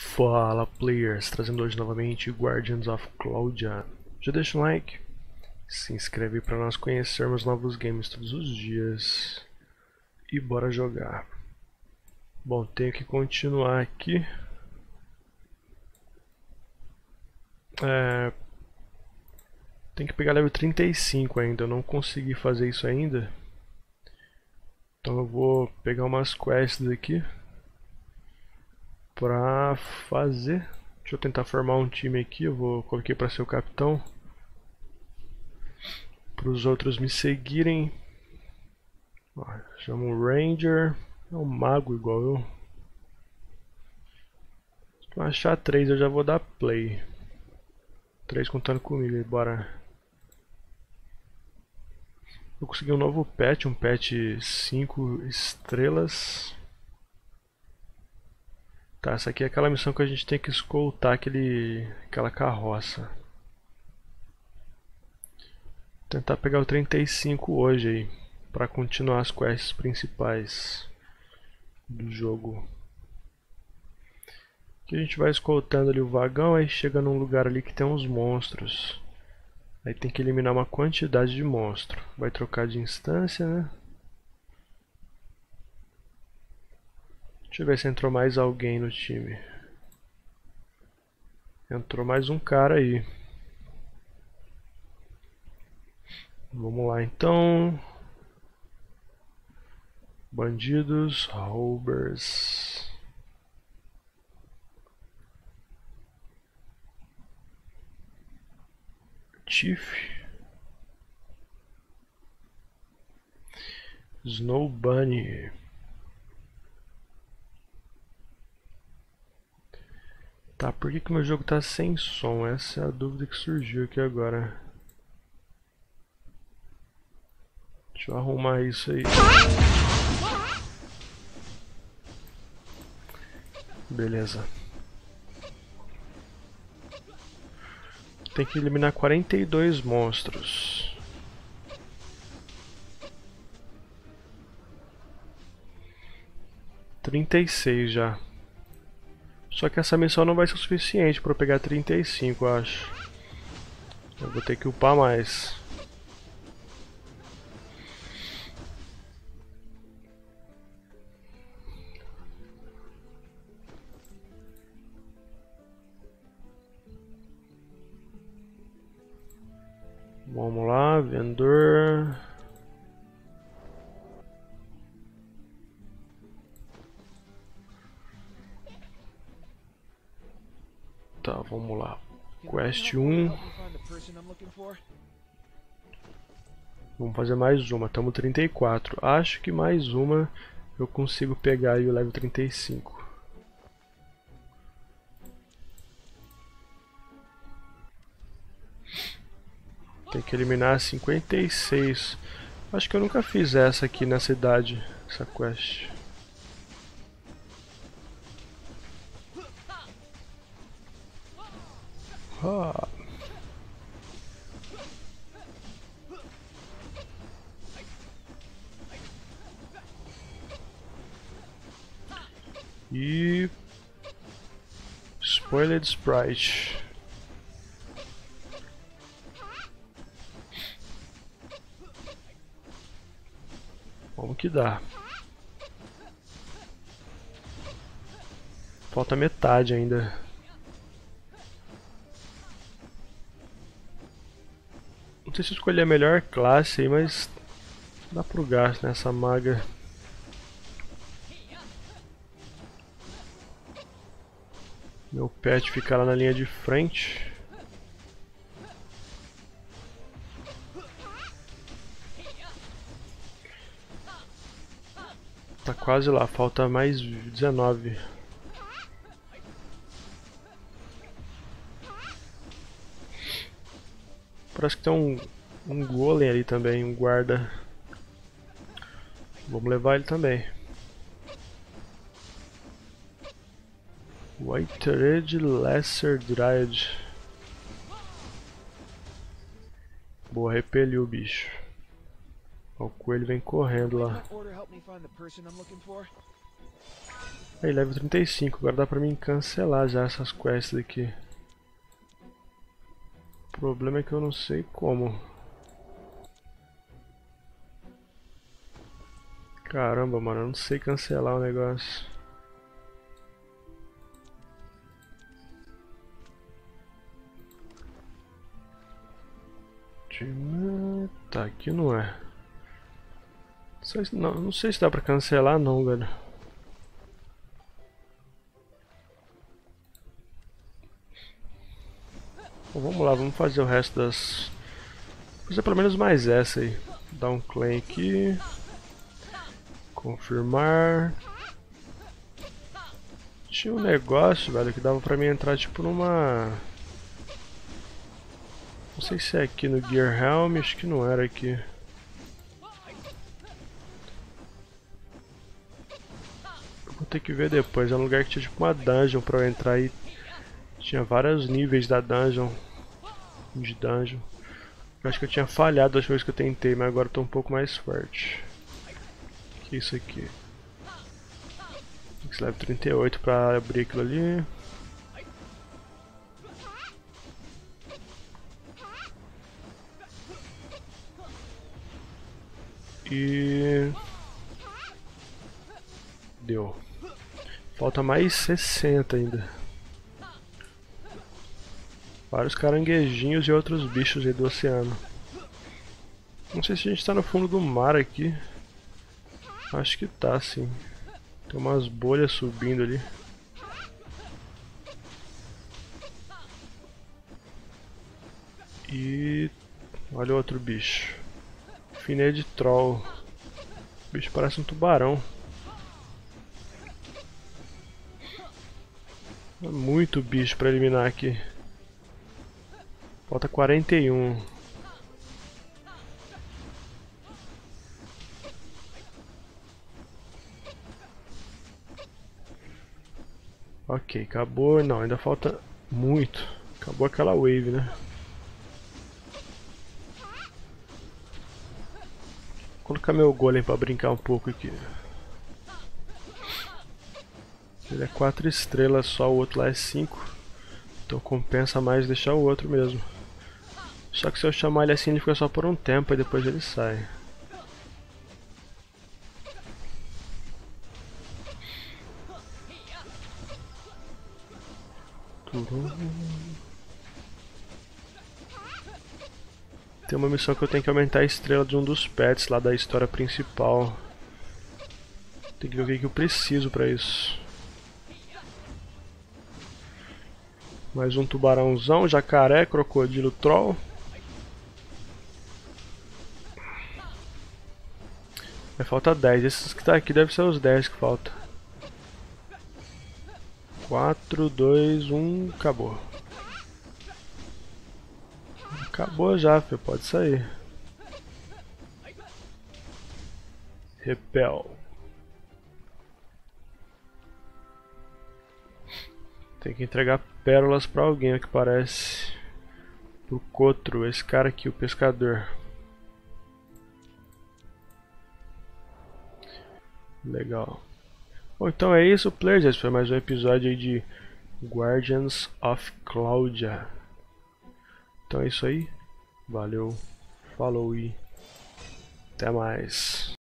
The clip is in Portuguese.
Fala players, trazendo hoje novamente Guardians of Cloudia. Já deixa um like, se inscreve para nós conhecermos novos games todos os dias e bora jogar. Bom, tenho que continuar aqui. Tem que pegar level 35 ainda, eu não consegui fazer isso ainda. Então eu vou pegar umas quests aqui pra fazer. Deixa eu tentar formar um time aqui, coloquei pra ser o capitão. Para os outros me seguirem. Ó, chama um Ranger, é um mago igual eu. Se eu achar 3 eu já vou dar play. 3 contando comigo, bora. Eu consegui um novo pet, um pet 5 estrelas. Tá, essa aqui é aquela missão que a gente tem que escoltar aquela carroça. Vou tentar pegar o 35 hoje aí, para continuar as quests principais do jogo. Aqui a gente vai escoltando ali o vagão, aí chega num lugar ali que tem uns monstros. Aí tem que eliminar uma quantidade de monstro. Vai trocar de instância, né? Deixa eu ver se entrou mais alguém no time. Entrou mais um cara aí. Vamos lá então. Bandidos, roubers. Chief. Snow Bunny. Tá, por que meu jogo tá sem som? Essa é a dúvida que surgiu aqui agora. Deixa eu arrumar isso aí. Beleza. Tem que eliminar 42 monstros. $36 já. Só que essa missão não vai ser o suficiente para eu pegar 35, eu acho. Eu vou ter que upar mais. Vamos lá, vendedor. Tá, vamos lá. Quest 1. Vamos fazer mais uma, estamos 34. Acho que mais uma eu consigo pegar aí o level 35. Tem que eliminar 56. Acho que eu nunca fiz essa aqui na cidade, essa quest. Ah. E Spoiled Sprite. Vamos que dá. Falta metade ainda. Não sei se eu escolhi a melhor classe aí, mas dá pro gasto nessa maga. Meu pet fica lá na linha de frente. Tá quase lá, falta mais 19. Parece que tem um golem ali também, um guarda. Vamos levar ele também. Whitered Lesser Dryad. Boa, repeliu o bicho. O coelho vem correndo lá. Aí, level 35. Agora dá pra mim cancelar já essas quests aqui. O problema é que eu não sei como. Caramba, mano, eu não sei cancelar o negócio. Tá, aqui não é. Não sei se dá pra cancelar não, velho. Bom, vamos lá, vamos fazer o resto das... Vou fazer pelo menos mais essa aí. Dar um claim aqui. Confirmar. Tinha um negócio, velho, que dava pra mim entrar tipo numa... Não sei se é aqui no Gear Helm, acho que não era aqui. Vou ter que ver depois, é um lugar que tinha tipo uma dungeon pra eu entrar aí. Tinha vários níveis da dungeon. De dungeon. Eu acho que eu tinha falhado as coisas que eu tentei, mas agora eu tô um pouco mais forte. O que é isso aqui? Level 38 pra abrir aquilo ali. E... Deu. Falta mais 60 ainda. Vários caranguejinhos e outros bichos aí do oceano. Não sei se a gente tá no fundo do mar aqui. Acho que tá, sim. Tem umas bolhas subindo ali. E... olha o outro bicho. Finé de troll. O bicho parece um tubarão. É muito bicho pra eliminar aqui. Falta 41. Ok, acabou. Não, ainda falta muito. Acabou aquela wave, né? Vou colocar meu golem pra brincar um pouco aqui. Ele é 4 estrelas só, o outro lá é 5. Então compensa mais deixar o outro mesmo. Só que se eu chamar ele assim, ele fica só por um tempo e depois ele sai. Tem uma missão que eu tenho que aumentar a estrela de um dos pets lá da história principal. Tem que ver o que eu preciso pra isso. Mais um tubarãozão, jacaré, crocodilo, troll. Vai falta 10. Esses que tá aqui devem ser os 10 que falta. 4, 2, 1, acabou. Acabou já, filho, pode sair. Repel. Tem que entregar pérolas pra alguém, o que parece. Pro Cotro, esse cara aqui, o pescador. Legal. Bom, então é isso, players. Esse foi mais um episódio aí de Guardians of Claudia. Então é isso aí. Valeu, falou e até mais.